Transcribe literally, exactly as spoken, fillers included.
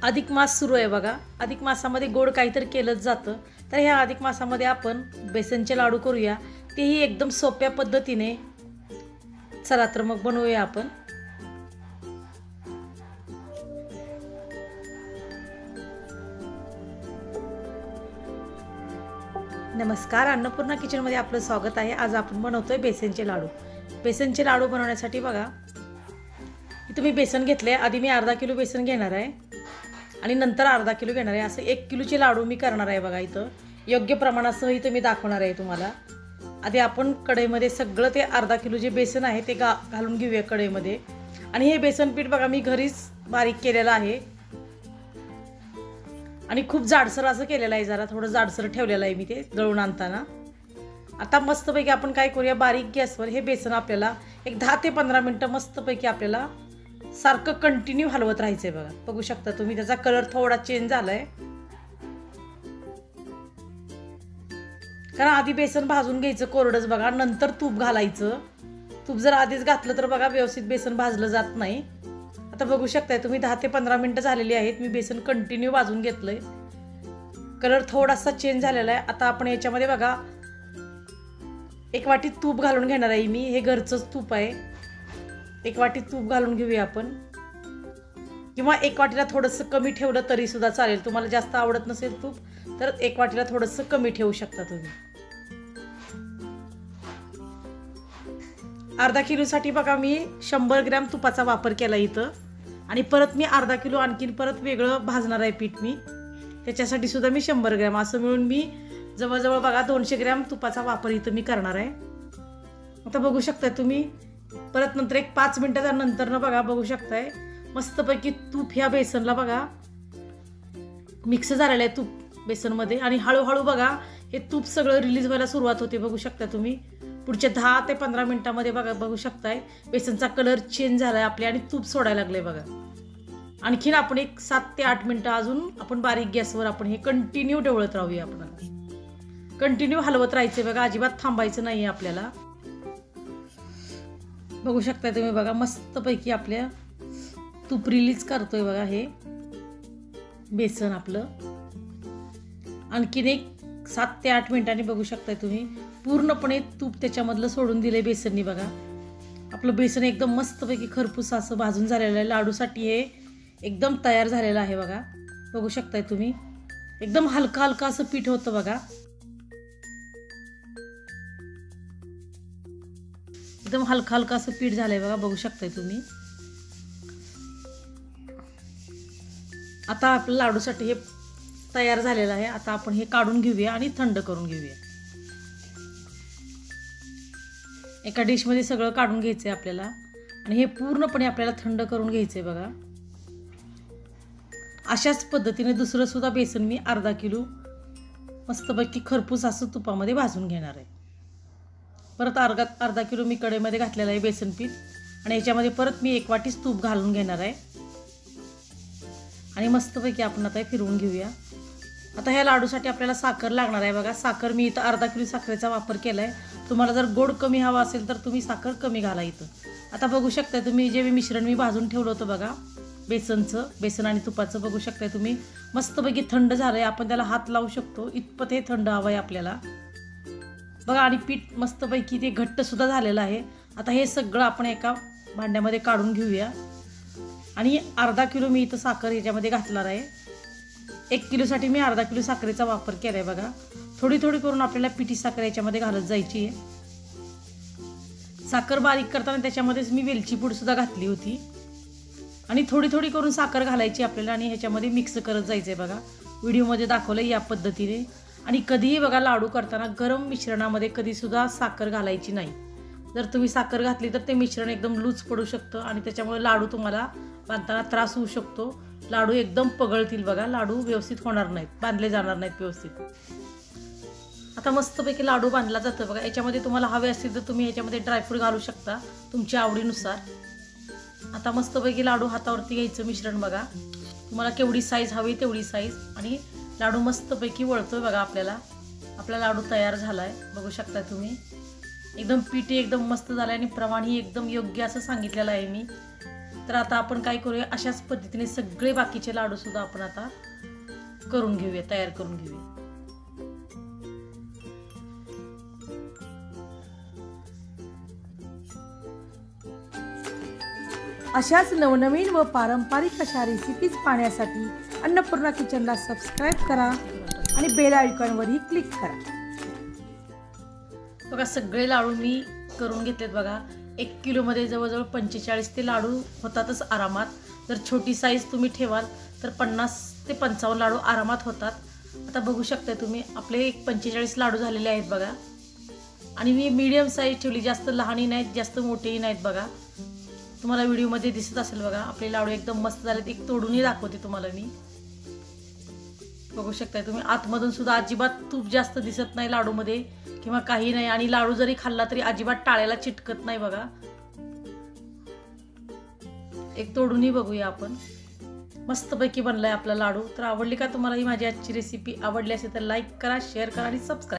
अधिक मास सुरू आहे बघा। अधिक मासामध्ये गोड काहीतरी केलंच जातं, तर ह्या अधिक मासामध्ये आपण बेसनचे लाडू करूया, तेही एकदम सोप्या पद्धतीने। चला तर मग बनवूया आपण। नमस्कार, अन्नपूर्णा किचनमध्ये आपलं स्वागत आहे। आज आपण बनवतोय बेसनचे लाडू। बेसनचे लाडू बनवण्यासाठी बघा, इथे मी बेसन घेतले। आधी मी अर्धा किलो बेसन घेणार आहे आणि नंतर अर्धा किलो घेणार आहे। असं एक किलोचे लाडू मी करणार आहे बघा। इथं योग्य प्रमाणासह इथं मी दाखवणार आहे तुम्हाला। आधी आपण कढईमध्ये सगळं ते अर्धा किलो जे बेसन आहे ते घालून घेऊया कढईमध्ये। आणि हे बेसन पीठ बघा मी घरीच बारीक केलेलं आहे आणि खूप जाडसर असं केलेलं आहे। जरा थोडं जाडसर ठेवलेलं आहे मी ते दळून आणताना। आता मस्तपैकी आपण काय करूया, बारीक गॅसवर हे बेसन आपल्याला एक दहा ते पंधरा मिनिटं मस्तपैकी आपल्याला सारखं कंटिन्यू हलवत राहायचंय बघा। बघू शकता तुम्ही, त्याचा कलर थोडा चेंज झालाय, कारण आधी बेसन भाजून घ्यायचं कोरडच बघा, नंतर तूप घालायचं। तूप जर आधीच घातलं तर बघा व्यवस्थित बेसन भाजलं जात नाही। आता बघू शकताय तुम्ही दहा ते पंधरा मिनिटं झालेली आहेत। मी बेसन कंटिन्यू भाजून घेतलंय, कलर थोडासा चेंज झालेला आहे। आता आपण याच्यामध्ये बघा एक वाटी तूप घालून घेणार आहे मी। हे घरचंच तूप आहे, एक वाटी तूप घालून घेऊया आपण, किंवा एक वाटीला थोडंसं कमी ठेवलं तरी सुद्धा चालेल। तुम्हाला जास्त आवडत नसेल तूप तर एक वाटीला थोडंसं कमी ठेवू शकता तुम्ही। अर्धा किलोसाठी बघा मी शंभर ग्रॅम तुपाचा वापर केला इथं, आणि परत मी अर्धा किलो आणखीन परत वेगळं भाजणार आहे पीठ मी, त्याच्यासाठी सुद्धा मी शंभर ग्रॅम असं मिळून मी जवळजवळ बघा दोनशे ग्रॅम तुपाचा वापर इथं मी करणार आहे। आता बघू शकताय तुम्ही, परत नंतर एक पाच मिनिटाच्या नंतर ना बघा बघू शकताय मस्तपैकी तूप ह्या बेसनला बघा मिक्स झालेलं आहे तूप बेसनमध्ये, आणि हळूहळू बघा हे तूप सगळं रिलीज व्हायला सुरुवात होते। बघू शकता तुम्ही पुढच्या दहा ते पंधरा मिनिटांमध्ये बघा बघू शकताय बेसनचा कलर चेंज झालाय आपले आणि तूप सोडायला लागले बघा। आणखीन आपण एक सात ते आठ मिनिटं अजून आपण बारीक गॅसवर आपण हे कंटिन्यू ढवळत राहूया। आपण कंटिन्यू हलवत राहायचे बघा, अजिबात थांबायचं नाही आपल्याला। बघू शकता तुम्ही बघा मस्तपैकी आपल्या तूप रिलीज करतोय बघा हे बेसन आपलं। आणखीन एक सात ते आठ मिनिटांनी बघू शकताय तुम्ही पूर्णपणे तूप त्याच्यामधलं सोडून दिलंय बेसननी बघा। आपलं बेसन एकदम मस्तपैकी खरपूस असं भाजून झालेलं आहे। लाडूसाठी हे एकदम तयार झालेलं आहे बघा। बघू शकताय तुम्ही एकदम हलका हलका असं पीठ होतं बघा, एकदम हलका हलका असं पीठ झालंय बघा। बघू शकताय तुम्ही आता आपल्या लाडूसाठी हे तयार झालेलं आहे। आता आपण हे काढून घेऊया आणि थंड करून घेऊया। एका डिशमध्ये सगळं काढून घ्यायचंय आपल्याला, आणि हे पूर्णपणे आपल्याला थंड करून घ्यायचंय बघा। अशाच पद्धतीने दुसरं सुद्धा बेसन मी अर्धा किलो मस्तपैकी खरपूस असं तुपामध्ये भाजून घेणार आहे। परत अर्धा अर्धा किलो मी कढईमध्ये घातलेलं आहे बेसन पीठ, आणि याच्यामध्ये परत मी एक वाटीच तूप घालून घेणार आहे, आणि मस्तपैकी आपण आता फिरवून घेऊया। आता ह्या लाडूसाठी आपल्याला साखर लागणार आहे बघा। साखर मी इथं अर्धा किलो साखरेचा वापर केला आहे। तुम्हाला जर गोड कमी हवा असेल तर तुम्ही साखर कमी घाला इथं। आता बघू शकता तुम्ही जे मी मिश्रण मी भाजून ठेवलं होतं बघा बेसनचं, बेसन आणि तुपाचं, बघू शकता तुम्ही मस्तपैकी थंड झालंय। आपण त्याला हात लावू शकतो इतपत हे थंड हवं आहे आपल्याला बघा। आणि पीठ मस्तपैकी ते घट्ट सुद्धा झालेलं आहे। आता हे सगळं आपण एका भांड्यामध्ये काढून घेऊया, आणि अर्धा किलो मी इथं साखर ह्याच्यामध्ये घातणार आहे। एक किलोसाठी मी अर्धा किलो साखरेचा वापर केलाय बघा। थोडी थोडी करून आपल्याला पिठी साखर याच्यामध्ये घालत जायची आहे। साखर बारीक करताना त्याच्यामध्येच मी वेलची पूड सुद्धा घातली होती, आणि थोडी थोडी करून साखर घालायची आपल्याला, आणि ह्याच्यामध्ये मिक्स करत जायचंय बघा। व्हिडिओमध्ये दाखवलं या पद्धतीने। आणि कधीही बघा लाडू करताना गरम मिश्रणामध्ये कधी सुद्धा साखर घालायची नाही। जर तुम्ही साखर घातली तर ते मिश्रण एकदम लूज पडू शकतं, आणि त्याच्यामुळे लाडू तुम्हाला बांधताना त्रास होऊ शकतो। लाडू एकदम पगळतील बघा, लाडू व्यवस्थित होणार नाहीत, बांधले जाणार नाहीत व्यवस्थित। आता मस्तपैकी लाडू बांधला जातं बघा। याच्यामध्ये तुम्हाला हवे असतील तर तुम्ही याच्यामध्ये ड्रायफ्रूट घालू शकता तुमच्या आवडीनुसार। आता मस्तपैकी लाडू हातावरती घ्यायचं मिश्रण बघा, तुम्हाला केवढी साईज हवी तेवढी साईज, आणि लाडू मस्तपैकी वळतोय बघा आपल्याला। आपला लाडू तयार झालाय बघू शकता तुम्ही। एकदम पीठ एकदम मस्त झालंय, आणि प्रमाणही एकदम योग्य असं सांगितलेलं आहे मी। तर आता आपण काय करूया, अशाच पद्धतीने सगळे बाकीचे लाडू सुद्धा आपण आता करून घेऊया, तयार करून घेऊया. अशाच नवनवीन व पारंपरिक अशा रेसिपीज पाहण्यासाठी अन्नपूर्णा किचनला सबस्क्राईब करा आणि बेल आयकॉनवरही क्लिक करा. बघा सगळे लाडू मी करून घेतलेत. बघा एक किलोमध्ये जवळजवळ पंचेचाळीस ते लाडू होतातच आरामात. जर छोटी साईज तुम्ही ठेवाल तर पन्नास ते पंचावन्न लाडू आरामात होतात. आता बघू शकता तुम्ही आपले एक पंचेचाळीस लाडू झालेले आहेत बघा. आणि मी मीडियम साईज ठेवली, जास्त लहानही नाहीत जास्त मोठेही नाहीत. बघा तुम्हाला व्हिडिओमध्ये दिसत असेल. बघा आपले लाडू एकदम मस्त झालेत. एक तोडूनही दाखवते तुम्हाला मी. बघू शकता तुम्ही आतमधून सुद्धा अजिबात तूप जास्त दिसत नाही लाडूमध्ये किंवा काही नाही. आणि लाडू जरी खाल्ला तरी अजिबात टाळ्याला चिटकत नाही. बघा एक तोडूनही बघूया आपण. मस्तपैकी बनलाय आपला लाडू. तर आवडली का तुम्हाला ही माझी आजची रेसिपी? आवडली असेल तर लाईक करा, शेअर करा आणि सबस्क्राईब